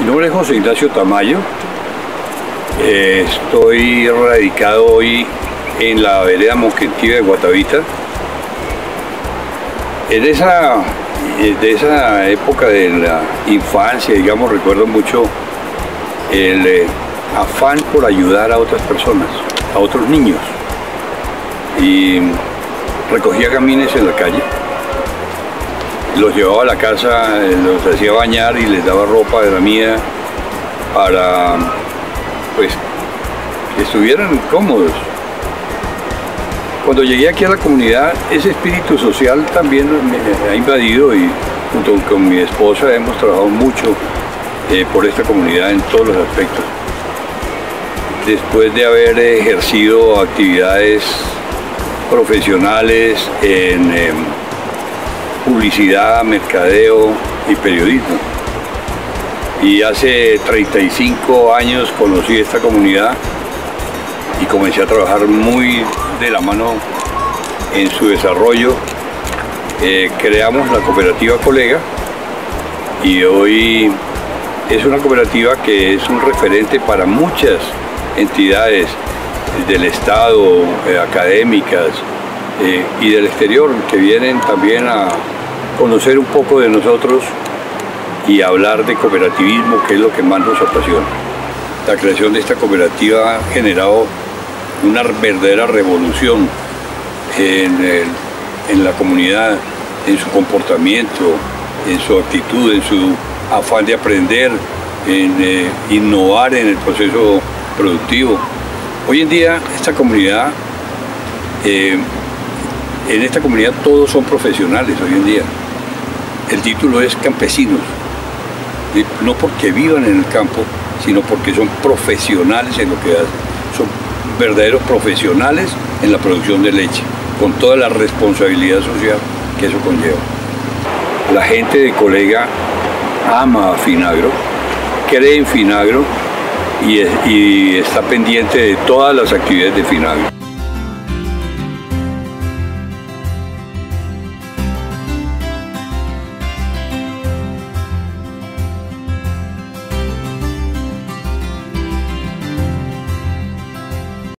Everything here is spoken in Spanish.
Mi nombre es José Ignacio Tamayo. Estoy radicado hoy en la vereda Moquentiva de Guatavita. De esa época de la infancia, digamos, recuerdo mucho el afán por ayudar a otras personas, a otros niños. Y recogía gamines en la calle, los llevaba a la casa, los hacía bañar y les daba ropa de la mía para, pues, que estuvieran cómodos. Cuando llegué aquí a la comunidad, ese espíritu social también me ha invadido y junto con mi esposa hemos trabajado mucho por esta comunidad en todos los aspectos. Después de haber ejercido actividades profesionales en publicidad, mercadeo y periodismo. Y hace 35 años conocí esta comunidad y comencé a trabajar muy de la mano en su desarrollo. Creamos la cooperativa Colega y hoy es una cooperativa que es un referente para muchas entidades del Estado, académicas y del exterior, que vienen también a conocer un poco de nosotros y hablar de cooperativismo, que es lo que más nos apasiona. La creación de esta cooperativa ha generado una verdadera revolución en la comunidad, en su comportamiento, en su actitud, en su afán de aprender, en innovar en el proceso productivo. Hoy en día esta comunidad, en esta comunidad todos son profesionales hoy en día. El título es campesinos, no porque vivan en el campo, sino porque son profesionales en lo que hacen. Son verdaderos profesionales en la producción de leche, con toda la responsabilidad social que eso conlleva. La gente de Colega ama a Finagro, cree en Finagro y está pendiente de todas las actividades de Finagro.